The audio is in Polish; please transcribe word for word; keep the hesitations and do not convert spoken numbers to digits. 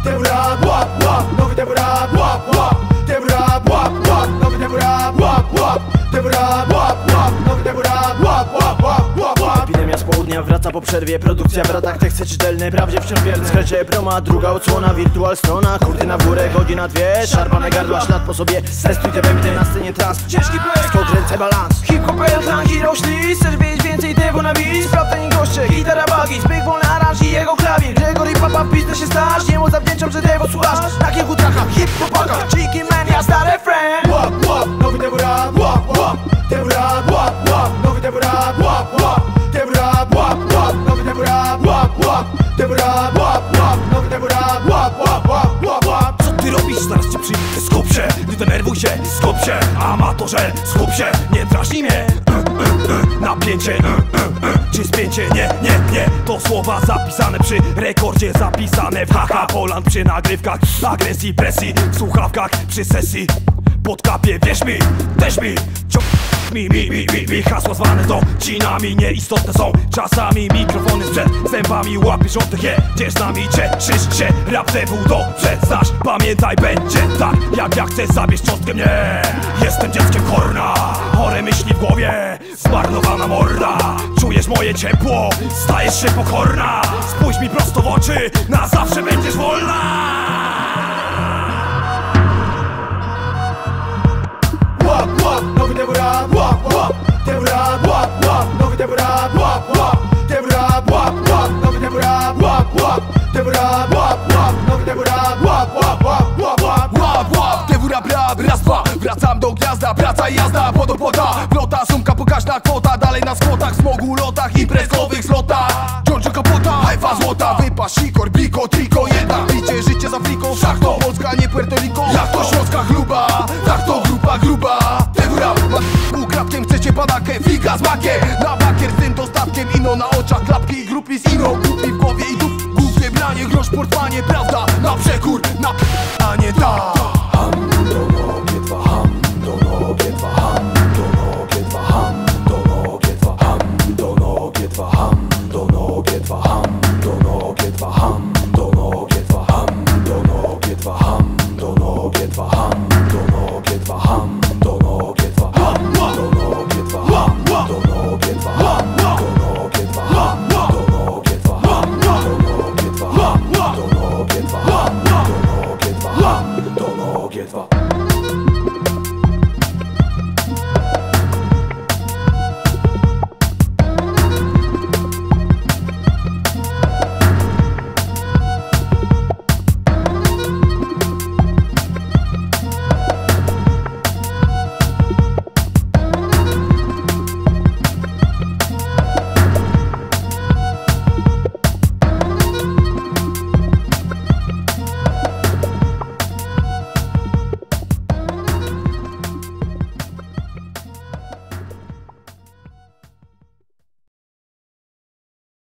Tebu rap, łap, łap, nowy tebu rap, łap, łap. Tebu rap, łap, łap, nowy tebu rap, łap, łap. Tebu rap, łap, łap, nowy tebu rap, łap, łap, łap, łap, łap. Epidemia z południa wraca po przerwie. Produkcja w ratach, teksty czytelne, prawdzie wciąż wierne. Skrecie proma, druga odsłona, wirtual strona. Kurtyna w górę, godzina dwie. Szarpane gardła, ślad po sobie. Testuj te bębny na scenie trans. Ciężki play, skok, ręce, balans. Hip-hop, tanki, rośli. Chcesz wiedzieć więcej, tego na bis. Sprawdzenie goście, gitara, bagi. Zbyk, wolny aranż i jego klawier. Gregory, papa, w biznesie staż. Niemu zawdzięczam, że tego słuchasz. Na kilku trackach, hip-hopaka. Cheeky man, ja stary friend. Łap, łap, nowy tebu rap, łap, łap. Tebu rap, łap, łap, nowy tebu rap, łap, łap. Tebu rap, łap, łap, nowy tebu rap, łap, łap. Tebu rap, łap, łap, nowy tebu rap, łap, łap, łap, łap, łap. Co ty robisz? Zaraz cię przyjdę. Skup się, nie denerwuj się, skup się. Amatorze, skup się, nie drażnij mnie. Napięcie, czy spięcie? Nie, nie, nie. To słowa zapisane przy rekordzie, zapisane w haha Poland przy nagrywkach, agresji, presji, w słuchawkach przy sesji. Pod kapie, wierz mi, też mi, mi, mi, mi, mi, mi. Hasła zwane docinami, nieistotne są czasami. Mikrofony sprzed zębami, łapiesz oddech, jedziesz z nami, cieszysz się. Rap tebu dobrze znasz, pamiętaj, będzie tak jak ja chcę, zabierz cząstkę mnie. Jestem dzieckiem Horna, chore myśli w głowie, zmarnowana morda. Czujesz moje ciepło, stajesz się pokorna. Spójrz mi prosto w oczy, na zawsze będziesz wolna. Łap, łap, nowy tebu rap, łap, łap. Tebu rap, łap, łap, nowy tebu rap, łap, łap. Tebu rap, łap, łap, nowy tebu rap, łap, łap. Tebu rap, łap, łap, nowy tebu rap, łap, łap, łap, łap, łap. Łap, łap, tebu rap, rap, raz, dwa. Wracam do gniazda, praca i jazda, podopłota. Wlota, sumka, pokaźna kwota. Dalej na skwotach, smogu, lotach, imprezowych zlotach. Giorgio Capota, hajfa złota. Wypas, sikor, biko, triko, jednak bicie, życie z Afryką. Wszak to Polska, nie Puerto Rico. Jak to śląska chluba, tak to grupa gruba. Tebu rap, ukradkiem chcecie panakę, figa z makiem. Na bakier z tym dostatkiem, ino na oczach, klapki i grupy z ino. Kupi w głowie i dup, głupie branie, grosz portmanie, prawda na przekór, na